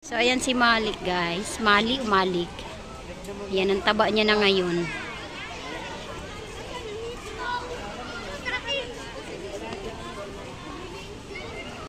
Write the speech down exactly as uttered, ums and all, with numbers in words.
So, ayan si Malik, guys. Mali, Malik. Yan, ang taba niya na ngayon.